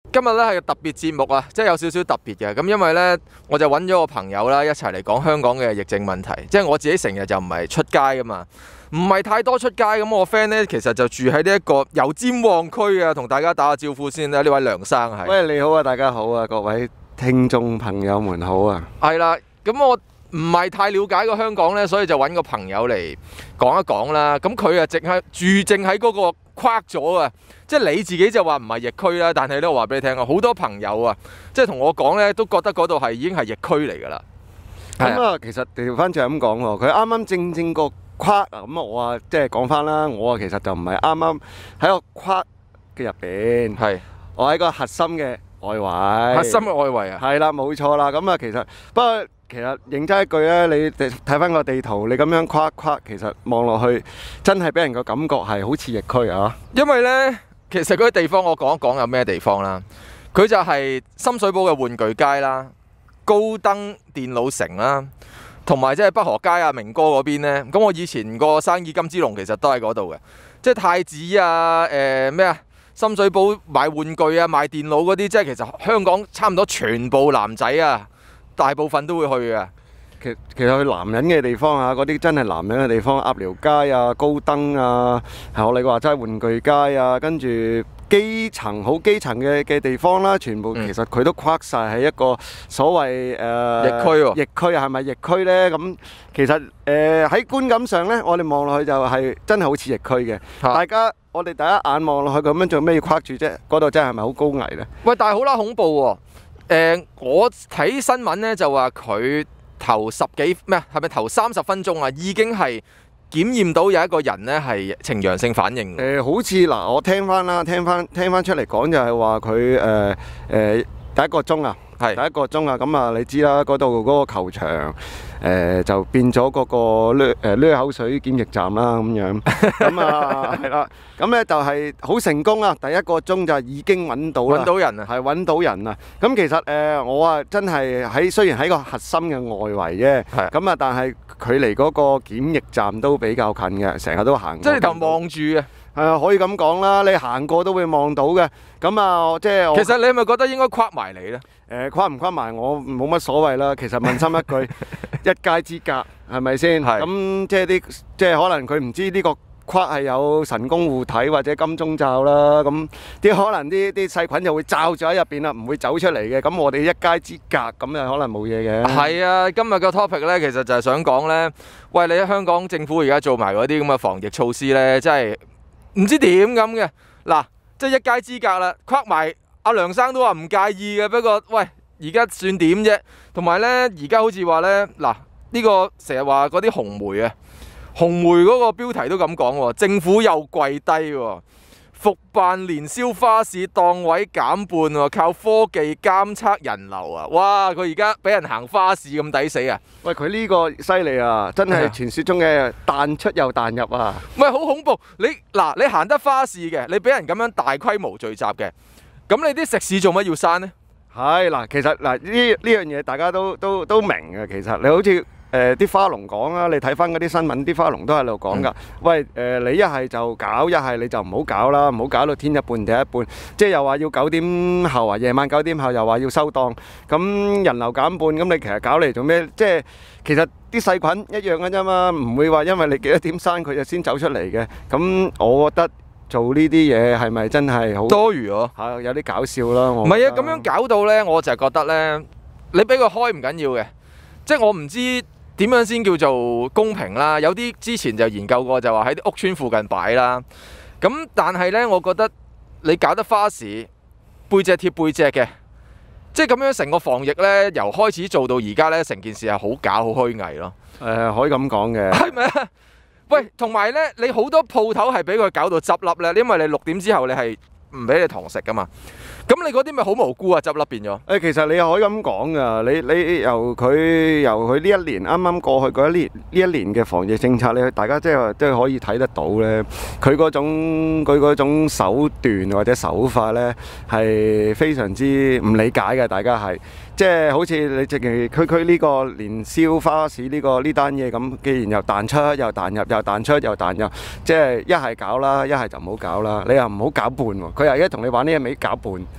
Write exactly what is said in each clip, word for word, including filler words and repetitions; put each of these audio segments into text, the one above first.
今日咧係個特別節目啊，即係有少少特別嘅。咁因為咧，我就揾咗個朋友啦，一齊嚟講香港嘅疫症問題。即係我自己成日就唔係出街噶嘛，唔係太多出街。咁我 friend 咧其實就住喺呢一個油尖旺區啊，同大家打個招呼先啦。呢位梁生係。 喂，你好啊，大家好啊，各位聽眾朋友們好啊。 係啦，咁我唔係太了解個香港呢，所以就揾個朋友嚟講一講啦。咁佢啊，淨係住正喺嗰個框咗啊，即係你自己就話唔係疫區啦。但係咧，我話俾你聽啊，好多朋友啊，即係同我講呢，都覺得嗰度係已經係疫區嚟㗎啦。 咁啊，其實調翻轉咁講喎，佢啱啱正正個框啊，咁啊，我啊即係講翻啦，我啊其實就唔係啱啱喺個框嘅入邊， 係我喺個核心嘅外圍。 核心嘅外圍啊， 係啦，冇錯啦。咁啊，其實不過。其實認真一句咧，你睇翻個地圖，你咁樣跨跨，其實望落去真係俾人個感覺係好似疫區啊！ 因為呢，其實嗰啲地方我講一講有咩地方啦。佢就係深水埗嘅玩具街啦、高登電腦城啦，同埋即係北河街啊、明哥嗰邊呢。咁我以前個生意金之龍其實都喺嗰度嘅，即係太子啊、誒咩啊、深水埗賣玩具啊、賣電腦嗰啲，即係其實香港差唔多全部男仔啊。大部分都會去嘅。 其其實去男人嘅地方啊，嗰啲真係男人嘅地方，鴨寮街啊、高登啊，係我哋話齋玩具街啊，跟住基層好基層嘅嘅地方啦，全部其實佢都框晒喺一個所謂誒、呃、 疫區喎。 疫區係咪疫區呢？咁其實誒喺、呃、觀感上呢，我哋望落去就係真係好似疫區嘅。 啊、大家我哋第一眼望落去咁樣做咩要框住啫？嗰度真係咪好高危呢？ 喂，但係好啦恐怖喎！誒、呃，我睇新聞咧就話佢頭十幾咩啊，係咪頭三十分鐘啊，已經係檢驗到有一個人咧係呈陽性反應。誒、 呃，好似嗱，我聽翻啦，聽翻聽翻出嚟講就係話佢誒誒第一個鐘啊，係第一個鐘啊，咁啊你知啦，嗰度嗰個球場。誒、呃、就變咗嗰個攣誒攣口水檢疫站啦咁樣，咁啊係啦，咁咧就係好成功啊！第一個鐘就已經揾到啦， 揾到人啊， 係揾到人啊！咁其實誒、呃、我啊真係喺雖然喺個核心嘅外圍啫，咁啊但係距離嗰個檢疫站都比較近嘅，成日都行。 即係你頭望住嘅。 係啊，可以咁講啦，你行過都會望到嘅。咁啊，即係其實你係咪覺得應該框埋你呢？ 誒，框唔框埋我冇乜所謂啦。其實問心一句，一街之隔係咪先？咁即係啲即係可能佢唔知呢個框係有神功護體或者金鐘罩啦。咁啲可能啲啲細菌就會罩咗喺入邊啦，唔會走出嚟嘅。咁我哋一街之隔咁就可能冇嘢嘅。係啊，今日個 topic 呢，其實就係想講呢：喂，你喺香港政府而家做埋嗰啲咁嘅防疫措施呢，真係〜唔知點咁嘅嗱，即係一街之隔啦，框埋阿梁生都話唔介意嘅。不過喂，而家算點啫？同埋呢，而家好似話呢，嗱，呢個成日話嗰啲紅媒啊，紅媒嗰個標題都咁講喎，政府又跪低喎，復辦年宵花市檔位減半喎，靠科技監測人流啊！哇，佢而家俾人行花市咁抵死啊！ 喂，佢呢個犀利啊！真係傳説中嘅彈出又彈入啊！ 唔係好恐怖，你嗱你行得花市嘅，你俾人咁樣大規模聚集嘅，咁你啲食肆做乜要閂呢？ 係嗱，其實嗱呢呢樣嘢大家都都都明嘅。其實你好似誒啲花農講啊，你睇翻嗰啲新聞，啲花農都喺度講㗎。喂誒，你一係就搞，一係你就唔好搞啦，唔好搞到天一半地一半。即係又話要九點後啊，夜晚九點後又話要收檔，咁人流減半，咁你其實搞嚟做咩？即係其實啲細菌一樣嘅啫嘛，唔會話因為你幾多點閂佢就先走出嚟嘅。咁我覺得做呢啲嘢係咪真係好多餘喎？ 係有啲搞笑啦。我唔係啊，咁樣搞到呢，我就係覺得呢，你俾佢開唔緊要嘅，即係我唔知點樣先叫做公平啦。有啲之前就研究過，就話喺啲屋村附近擺啦。咁但係呢，我覺得你搞得花市背脊貼背脊嘅，即係咁樣成個防疫呢，由開始做到而家呢，成件事係好假好虛偽咯。 誒、呃，可以咁講嘅。 係咪啊？喂，同埋呢，你好多鋪頭係俾佢搞到執笠呢，因為你六點之後你係唔俾你堂食噶嘛。咁你嗰啲咪好無辜啊？執笠變咗。誒， 其實你又可以咁講噶，你你由佢由佢呢一年啱啱過去嗰一年呢一年嘅防疫政策咧，大家即係話都可以睇得到咧，佢嗰種佢嗰種手段或者手法咧係非常之唔理解嘅，大家係即係好似你直情區區呢個年宵花市呢個呢單嘢咁，既然又彈出又彈入又彈出又彈入，即係一係搞啦，一係就唔好搞啦，你又唔好搞半喎，佢又而家同你玩呢一味搞半。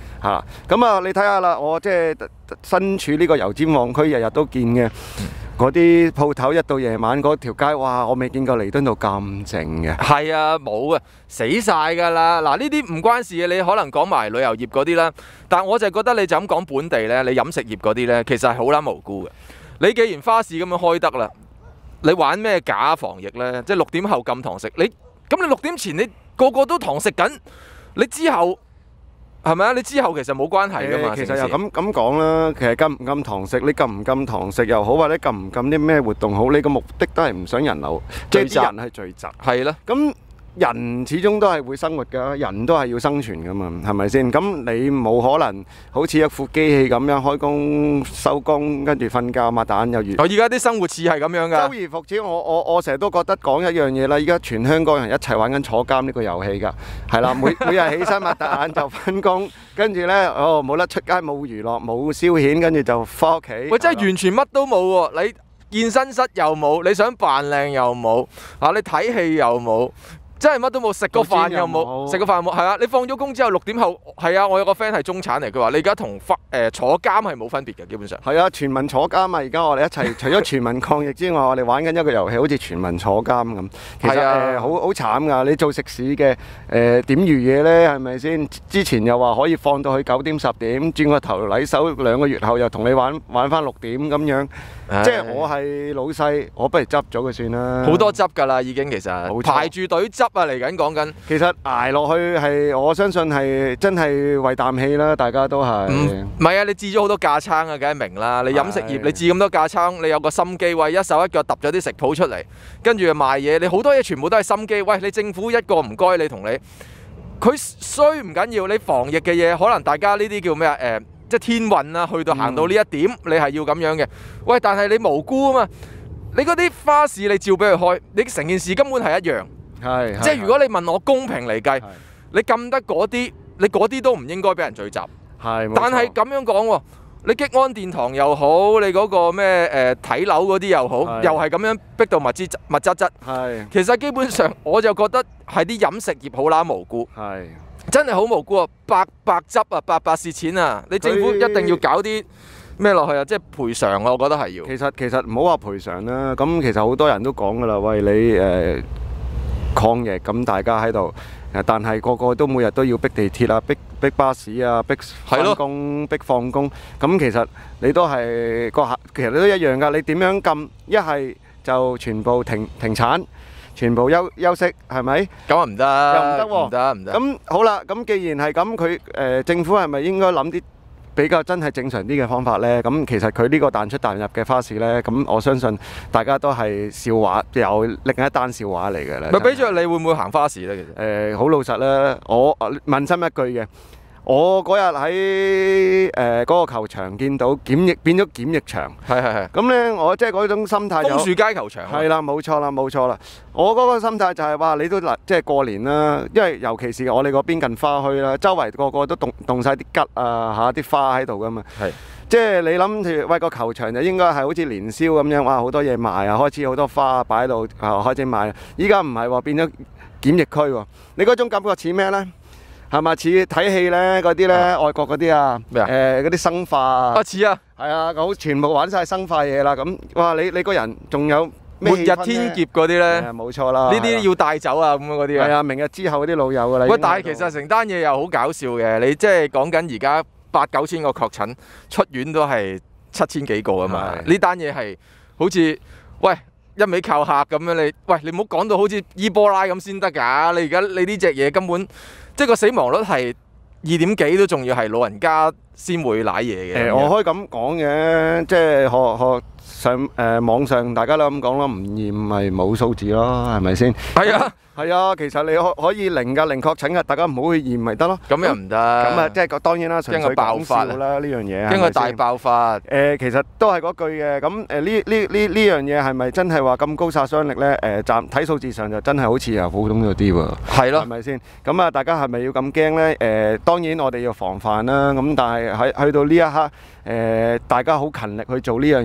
嚇。咁啊，你睇下啦，我即係身處呢個油尖旺區，日日都見嘅。嗰啲鋪頭一到夜晚嗰條街，哇！我未見過彌敦道咁靜嘅。 係啊，冇啊，死晒㗎啦！嗱，呢啲唔關事嘅，你可能講埋旅遊業嗰啲啦。但我就覺得你就咁講本地呢，你飲食業嗰啲呢，其實係好撚無辜嘅。你既然花市咁樣開得啦，你玩咩假防疫呢？即係六點後禁堂食，你咁你六點前你個個都堂食緊，你之後係咪啊？你之後其實冇關係㗎嘛。 其實又咁咁講啦，其實禁唔禁堂食，你禁唔禁堂食又好，或者禁唔禁啲咩活動好，你個目的都係唔想人流，即係啲人係聚集。 係啦。 咁人始終都係會生活㗎，人都係要生存㗎嘛，係咪先？咁你冇可能好似一副機器咁樣開工收工，跟住瞓覺擘大眼又完。 我而家啲生活似係咁樣㗎。 周而復始，我我我成日都覺得講一樣嘢啦。依家全香港人一齊玩緊坐監呢個遊戲㗎，係啦，每每日起身擘大眼就返工，跟住呢，哦冇得出街，冇娛樂，冇消遣，跟住就返屋企。 喂，真係完全乜都冇喎！你健身室又冇，你想扮靚又冇，啊你睇戲又冇。真係乜都冇，食個飯又冇，食個飯冇，係啊！你放咗工之後六點後，係啊！我有個 friend 係中產嚟，佢話你而家同翻誒坐監係冇分別嘅，基本上。 係啊，全民坐監啊！而家我哋一齊，除咗全民抗疫之外，我哋玩緊一個遊戲，好似全民坐監咁。其實誒好好慘㗎！你做食肆嘅誒點預嘢呢？係咪先？之前又話可以放到去九點十點，轉個頭禮手兩個月後又同你玩玩翻六點咁樣。即係我係老細，我不如執咗佢算啦。 好多執㗎啦，已經其實排住隊執啊！嚟緊講緊。 其實捱落去係我相信係真係為啖氣啦，大家都係。 唔係啊！你置咗好多架撐啊，梗係明啦。你飲食業你置咁多架撐，你有個心機，喂一手一腳揼咗啲食譜出嚟，跟住賣嘢，你好多嘢全部都係心機。喂，你政府一個唔該你同你，佢衰唔緊要，你防疫嘅嘢可能大家呢啲叫咩啊？誒。即係天運啊，去到行到呢一點，你係要咁樣嘅。喂，但係你無辜啊嘛，你嗰啲花市你照俾佢開，你成件事根本係一樣。 係， 即係如果你問我公平嚟計，你禁得嗰啲，你嗰啲都唔應該俾人聚集。 係， 但係咁樣講喎，你激安殿堂又好，你嗰個咩誒睇樓嗰啲又好，又係咁樣逼到密質密質質。 係。其實基本上我就覺得係啲飲食業好乸無辜。 係。真真係好無辜啊！白白執啊，白白蝕錢啊！你政府一定要搞啲咩落去啊？即係賠償啊！我覺得係要。 其實其實唔好話賠償啦，咁其實好多人都講㗎啦，喂你誒、呃、抗疫咁大家喺度，但係個個都每日都要逼地鐵啊，逼逼巴士啊，逼返工，逼放工，咁其實你都係個客，其實你都一樣㗎。你點樣禁？一係就全部停停產。全部休休息係咪？ 咁啊唔得， 又唔得喎， 唔得唔得。 咁好啦，咁既然係咁，佢誒政府係咪應該諗啲比較真係正常啲嘅方法呢？咁其實佢呢個彈出彈入嘅花市呢，咁我相信大家都係笑話，又另一單笑話嚟嘅啦。 咪俾咗你會唔會行花市呢？其實誒好老實啦，我問心一句嘅。我嗰日喺誒嗰個球場見到檢疫變咗檢疫場， 係係係。 咁呢，我即係嗰種心態就楓樹街球場。 係啦，冇錯啦，冇錯啦。我嗰個心態就係話，你都嗱，即係過年啦，因為尤其是我哋嗰邊近花墟啦，周圍個個都動動曬啲桔啊嚇啲花喺度噶嘛。係。即係你諗住，喂個球場就應該係好似年宵咁樣，哇好多嘢賣啊，開始好多花擺喺度啊，開始賣。依家唔係喎，變咗檢疫區喎。你嗰種感覺似咩呢？係咪似睇戲呢？嗰啲呢，啊、外國嗰啲啊，誒嗰啲生化啊， 啊似啊， 係啊，好全部玩晒生化嘢啦。咁哇，你你個人仲有末日天劫嗰啲呢？ 冇錯啦。 呢啲要帶走啊，咁嗰啲啊。 係啊，明日之後嗰啲老友㗎啦。 喂，但係其實成單嘢又好搞笑嘅，你即係講緊而家八九千個確診，出院都係七千幾個啊嘛。呢單嘢係好似喂一味靠客咁樣，你喂你唔好講到好似伊波拉咁先得㗎。你而家你呢隻嘢根本。即係個死亡率係二點幾都仲要係老人家先會舐嘢嘅。誒， 我可以咁講嘅，即係學學上誒、呃、網上大家都咁講咯，唔驗咪冇數字咯，係咪先？ 係啊。 係啊，其實你可可以零㗎，零確診㗎，大家唔好去驗咪得咯。 咁又唔得。 咁啊，即係當然啦，純粹講笑啦呢樣嘢。 驚佢大爆發。 誒，其實都係嗰句嘅。咁誒呢呢呢呢樣嘢係咪真係話咁高殺傷力咧？誒，暫睇數字上就真係好似又普通咗啲喎。 係咯。 係咪先？咁啊，大家係咪要咁驚咧？誒，當然我哋要防範啦。咁但係喺去到呢一刻，誒，大家好勤力去做呢樣嘢，但係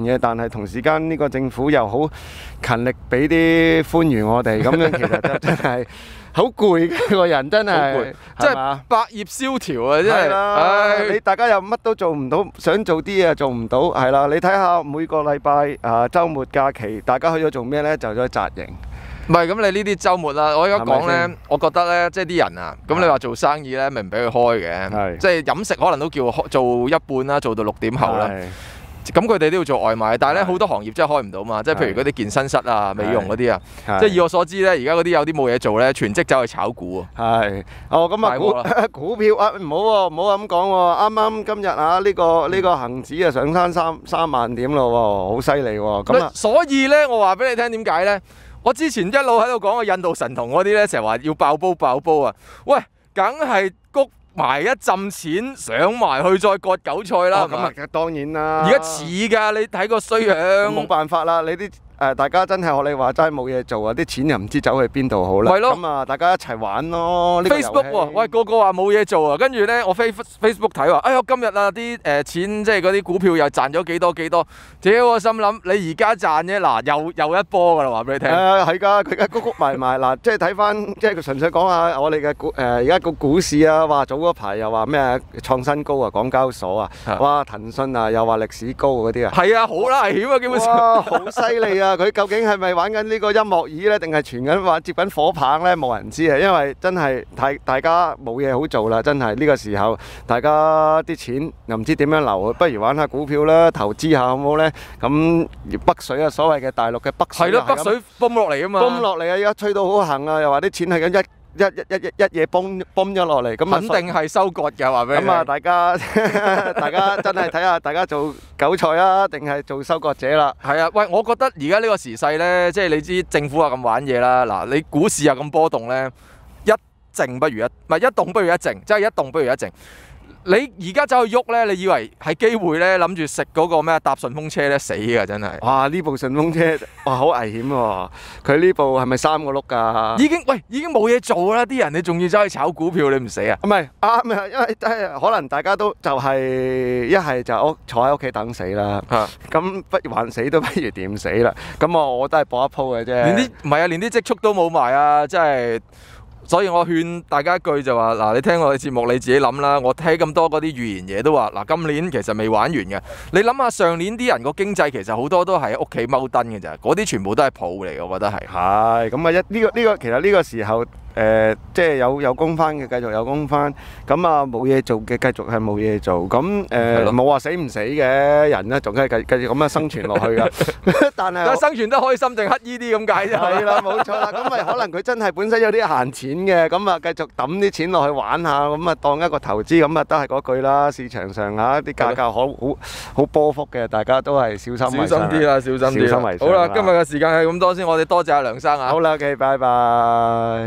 係同時間呢個政府又好勤力俾啲歡愉我哋，咁樣其實真真係好攰嘅個人，真係即係百業蕭條啊！真係， 唉，你大家又乜都做唔到，想做啲嘢做唔到，係啦。你睇下每個禮拜啊週末假期，大家去咗做咩呢？就咗紮營。 唔係咁，你呢啲週末啦，我而家講呢，我覺得呢，即係啲人啊，咁你話做生意呢，咪唔俾佢開嘅，即係飲食可能都叫做一半啦，做到六點後啦。咁佢哋都要做外賣，但係咧好多行業真係開唔到嘛，即係譬如嗰啲健身室啊、美容嗰啲啊，即係以我所知咧，而家嗰啲有啲冇嘢做咧，全職走去炒股啊。係，哦咁啊股股票啊，唔好喎，唔好咁講喎。啱啱今日啊，呢個呢個恆指啊上翻三三萬點咯喎，好犀利喎。咁啊， 所以咧，我話俾你聽點解咧？我之前一路喺度講個印度神童嗰啲咧，成日話要爆煲爆煲啊！喂，梗係谷埋一浸錢上埋去再割韭菜啦， 咁啊當然啦。 而家似㗎，你睇個衰樣。 冇辦法啦，你啲誒大家真係學你話齋冇嘢做啊，啲錢又唔知走去邊度好啦。 係咯。 咁啊，大家一齊玩咯。 Facebook 喎，喂個個話冇嘢做啊，跟住咧我 Facebook 睇話，哎呀今日啊啲誒錢即係嗰啲股票又賺咗幾多幾多，屌我心諗你而家賺啫，嗱又又一波㗎啦，話俾你聽。 誒係㗎，佢而家谷谷埋埋嗱，即係睇翻即係佢純粹講下我哋嘅股誒而家個股市啊，話早嗰排又話咩創新高啊，港交所啊，哇騰訊啊又話歷史高嗰啲啊。 係啊，好危險啊，基本上。 哇，好犀利啊！佢究竟係咪玩緊呢個音樂椅呢？定係傳緊話接緊火棒呢？冇人知啊！因為真係太大家冇嘢好做啦，真係呢個時候，大家啲錢又唔知點樣流，不如玩下股票啦，投資下好唔好呢？咁北水啊，所謂嘅大陸嘅北水， 係咯，北水泵落嚟啊嘛， 泵落嚟啊！而家吹到好行啊，又話啲錢係咁一。一一一一嘢崩崩咗落嚟，咁肯定係收割嘅話俾你。 咁啊，大家大家真係睇下，大家做韭菜啊，定係做收割者啦？ 係啊，喂，我覺得而家呢個時勢呢，即係你知政府啊咁玩嘢啦。嗱，你股市啊咁波動呢，一靜不如一，唔係一動不如一靜，即係一動不如一靜。你而家走去喐呢，你以為係機會呢？諗住食嗰個咩搭順風車呢？死㗎真係！ 哇！呢部順風車哇好危險喎！佢呢部係咪三個轆㗎？ 已經喂已經冇嘢做啦！啲人你仲要走去炒股票，你唔死啊？ 唔係啱啊，因為可能大家都就係一係就屋坐喺屋企等死啦。咁不如還死都不如掂死啦。咁我我都係搏一鋪嘅啫。 連啲唔係啊，連啲積蓄都冇埋啊！真係。所以我勸大家一句就話嗱，你聽我嘅節目你自己諗啦。我睇咁多嗰啲預言嘢都話嗱，今年其實未玩完嘅。你諗下上年啲人個經濟其實好多都係喺屋企踎燈嘅咋，嗰啲全部都係鋪嚟嘅，我覺得係。係咁啊！一呢個呢個其實呢個時候誒、呃，即係有有工翻嘅繼續有工翻，咁啊冇嘢做嘅繼續係冇嘢做。咁誒冇話死唔死嘅人咧，仲係繼繼續咁樣生存落去㗎。但係生存得開心定乞衣啲咁解啫。係啦，冇錯啦。咁咪可能佢真係本身有啲閒錢嘅，咁啊繼續抌啲錢落去玩下，咁啊當一個投資，咁啊都係嗰句啦。市場上啊啲價格好好好波幅嘅，大家都係小心為上。小心啲啦，小心啲。小心為上。好啦，今日嘅時間係咁多先，我哋多謝阿梁生啊。好啦，OK，拜拜。